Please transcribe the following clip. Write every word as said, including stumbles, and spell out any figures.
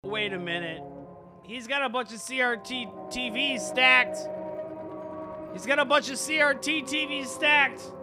Wait a minute. He's got a bunch of C R T T Vs stacked. He's got a bunch of C R T T Vs stacked.